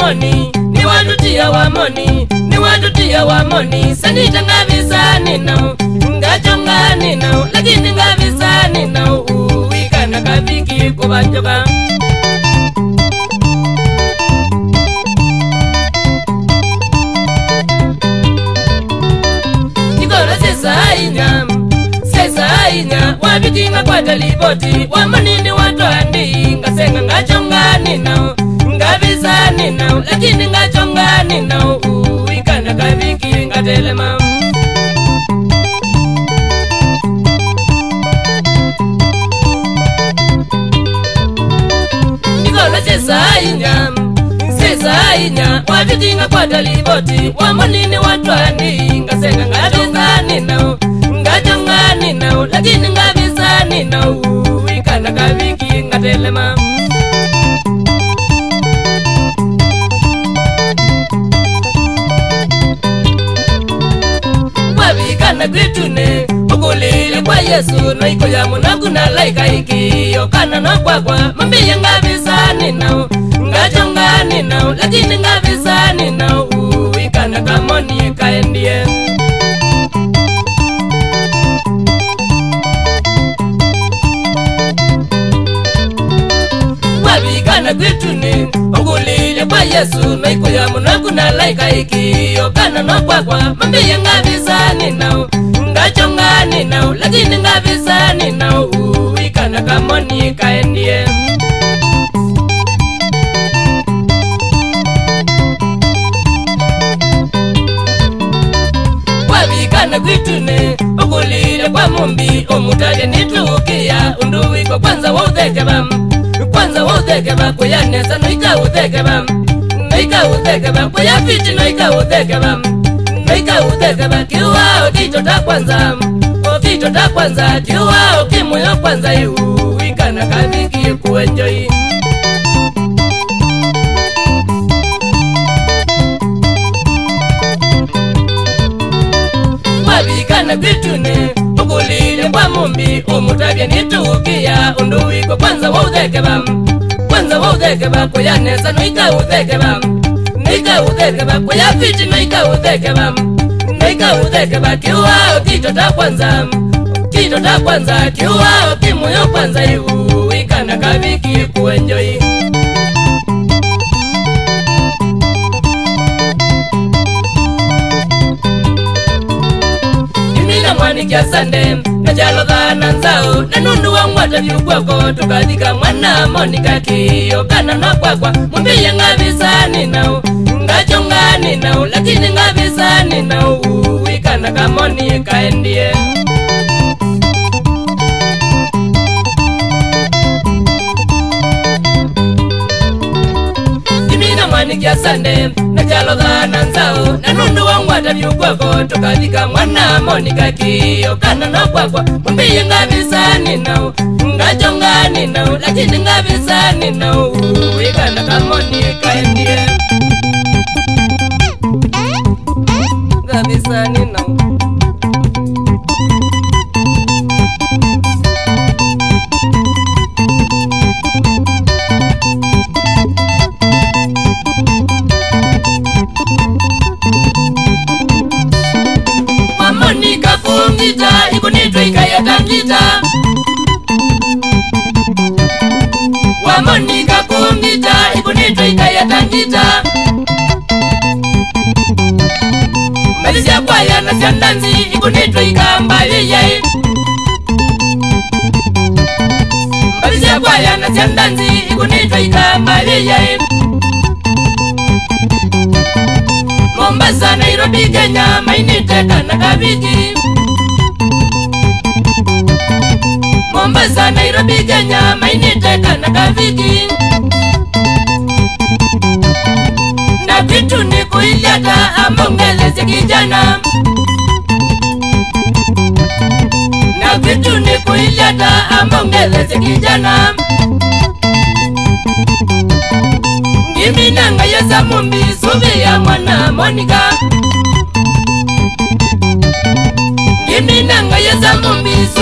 wamoni, ni wadutia wamoni, ni wadutia wamoni. Sanita ngavisa ninao, ngachonga ninao, lakini ngavisa ninao. Uwikana kaviki kubachoka. Nikora sesa inya, wabitinga kwa taliboti. Wamoni watu andi, ngasenga ngachonga ninao, ngavisa ninao, lakini ngachonga ninao. Uwikana kaviki ngatelema. Nikora sesa inya, wabitinga kwa taliboti. Wamoni watu andi, ngasenga ngavisa ninao, ngachonga ninao, lakini ngavisa ninao. Uwikana kaviki ngatelema. Wabikana kwitune, ukulile kwa Yesu. Noiko ya munaguna laika iki, yokana na kwakwa. Mambiya ngavisa ninao, ngachonga ninao, lakini ngavisa ninao. Uwikana kamoni kaendie. Wabikana kwitune, ukulile kwa Yesu. Noiko ya munaguna laika iki, yokana na kwakwa. Mambiya ngavisa ninao, ngachonga ninao, lakini ngavisa ninao. Uwikana kamoni kaendie. Wabikana kwitune, ukulile kwa mumbi. Omutale nitukia, unduwiko kwanza waudhekeba. Kwanza waudhekeba, kuyanesa noika udhekeba. Noika udhekeba, kuyafiti noika udhekeba. Noika udhekeba, kiwao kitota kwanza. Kitota kwanza, kiwao kimuyo kwanza. Uwikana kaviki kuenjoy. Wabikana kwitune, ukulile kwa mumbi. Omutale nitukia, unduwiko kwanza waudhekeba. Kwanza waudhekeba, kuyanesa noika udhekeba. Noika udhekeba, kuyafiti noika udhekeba. Noika udhekeba, kiwao kitota kwanza. Kitota kwanza, kiwao kimuyo kwanza. Uwikana kaviki kuenjoy. Imila mwani kia sande, na jalo dhana nzao. Na nundu wa mwata vyukwako, tukadhika mwana monika kiyo. Kana na kwakwa, mumbiya ngavisa ninao, ngachonga ninao, lakini ngavisa ninao. Uwikana kamoni kaendie. Imila mwani kia sande, na jalo dhana nzao. Na nundu wa mwata vyukwako, tukadhika mwana monika kiyo. Kana na kwakwa, mumbiya ngavisa ninao, ngachonga ninao, lakini ngavisa ninao. Uwikana kamoni kaendie. Ngavisa ninao. Wamoni kafungita, ikunitwa ikayatangita. Wamoni kafungita, ikunitwa ikayatangita. Malizia kwa yana siandanzi, ikunitwa ikambaliye. Malizia kwa yana siandanzi, ikunitwa ikambaliye. Mombasa, Nairobi, Kenya, mainiteka na kaviki. Mombasa, Nairobi, Kenya, mainiteka na kaviki. Na vitu ni kuiliata, amongelezi kijana. Na vitu ni kuiliata, amongelezi kijana. Ngiminanga yesa mumbi, suvi ya mwana monika. Ngiminanga yesa mumbi,